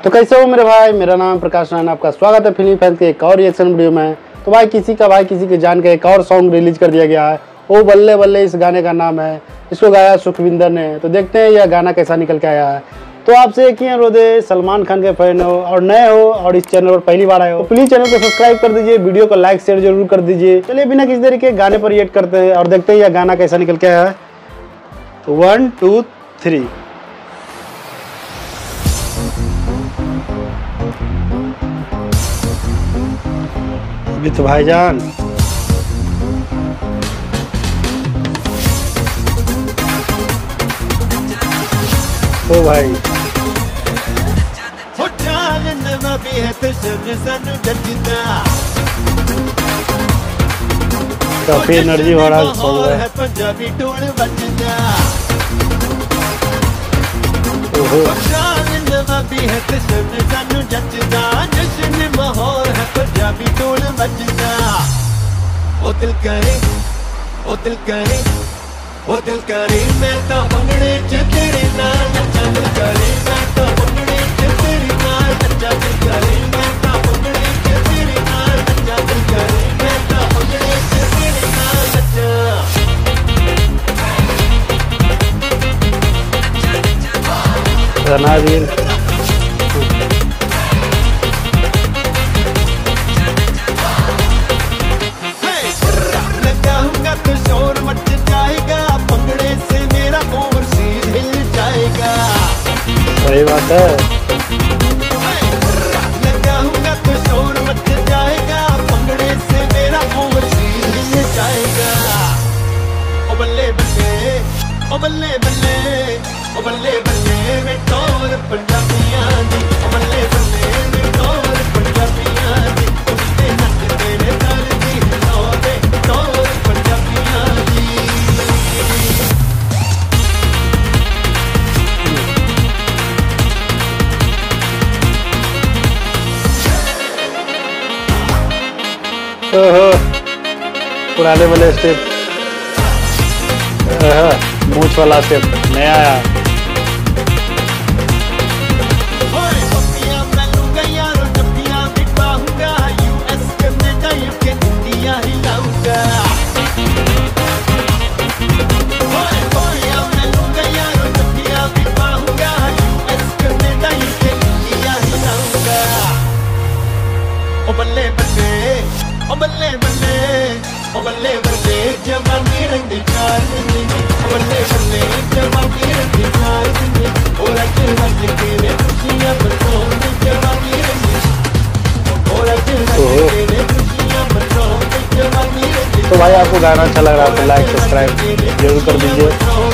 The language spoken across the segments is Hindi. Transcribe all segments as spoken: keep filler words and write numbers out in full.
तो कैसे हो मेरे भाई, मेरा नाम प्रकाश राणा, आपका स्वागत है फिल्मी फैंस के एक और रिएक्शन वीडियो में। तो भाई किसी का भाई किसी के जान का एक और सॉन्ग रिलीज कर दिया गया है। ओ बल्ले बल्ले इस गाने का नाम है। इसको गाया सुखविंदर ने। तो देखते हैं यह गाना कैसा निकल के आया है। तो आपसे एक ही अनुरोध है, सलमान खान के फैन हो और नए हो और इस चैनल पर पहली बार आए हो तो प्लीज चैनल को सब्सक्राइब कर दीजिए, वीडियो को लाइक शेयर जरूर कर दीजिए। चलिए बिना किसी देरी के गाने पर रिएक्ट करते हैं और देखते हैं यह गाना कैसा निकल के आया है। तो वन टू थ्री। तो भाईजान ओ भाई काफी एनर्जी वाला सॉन्ग है। पंजाबी टोल बजदा ओहो भी है ते सुन सानू जचदा, जश्न माहौल है पंजाबी टोल बजदा। ओ दिल करे ओ दिल करे ओ दिल करे मैं तो भंगड़े च तेरे नाल नच्चा। दिल करे मैं तो भंगड़े च तेरे नाल नच्चा। दिल करे मैं तो भंगड़े च तेरे नाल नच्चा। दिल करे मैं तो भंगड़े च तेरे नाल नच्चा। रणवीर लगाऊंगा तो शोर मच जाएगा, भंगड़े से मेरा ओवरसीज हिल जाएगा। सही बात है। लगाऊंगा तो शोर मच जाएगा, भंगड़े से मेरा ओवरसीज हिल जाएगा। ओ बल्ले बल्ले ओ बल्ले बल्ले ओ बल्ले बल्ले वे टोर पंजाबियां दी। ओ बल्ले बल्ले वे टोर पंजाबियां दी। उठते नचते ने दर्दी लोरे टोर पंजाबियां दी। ओहो पुराने वाले स्टेप, मूछ वाला स्टेप नया आया। ओए पपियां मैं लूंगा यार टप्पियां भी पाऊंगा, यूएस कनाडा यूके इंडिया हिलाऊंगा। ओए पपियां मैं लूंगा यार टप्पियां भी पाऊंगा, यूएस कनाडा यूके इंडिया हिलाऊंगा। ओ बल्ले बल्ले ओ बल्ले बल्ले ओ बल्ले बल्ले जवानी रंग दी चार दिन। ओ बल्ले बल्ले जवानी रंग दी चार दिन। ओ रच रच के ने खुशियां बरसाऊं दी जवानी रंग दी। ओ रच रच के ने खुशियां बरसाऊं दी जवानी रंग दी। तो भाई आपको गाना अच्छा लग रहा है तो लाइक सब्सक्राइब जरूर कर दीजिए।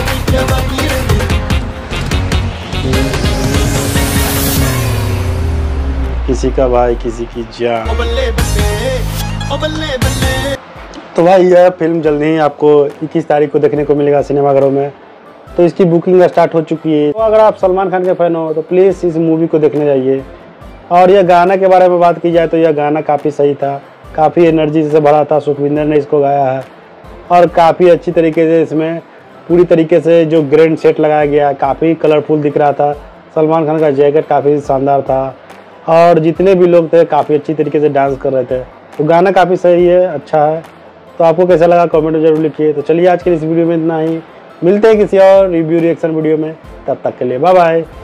किसी का भाई किसी की जान। ओ बल्ले बल्ले ओ बल्ले बल्ले। तो भाई यह फिल्म जल्दी ही आपको इक्कीस तारीख को देखने को मिलेगा सिनेमाघरों में। तो इसकी बुकिंग स्टार्ट हो चुकी है। तो अगर आप सलमान खान के फैन हो तो प्लीज़ इस मूवी को देखने जाइए। और यह गाना के बारे में बात की जाए तो यह गाना काफ़ी सही था, काफ़ी एनर्जी से भरा था। सुखविंदर ने इसको गाया है और काफ़ी अच्छी तरीके से इसमें पूरी तरीके से जो ग्रैंड सेट लगाया गया, काफ़ी कलरफुल दिख रहा था। सलमान खान का जैकेट काफ़ी शानदार था और जितने भी लोग थे काफ़ी अच्छी तरीके से डांस कर रहे थे। तो गाना काफ़ी सही है, अच्छा है। तो आपको कैसा लगा कमेंट में जरूर लिखिए। तो चलिए आज के इस वीडियो में इतना ही, मिलते हैं किसी और रिव्यू रिएक्शन वीडियो में। तब तक के लिए बाय बाय।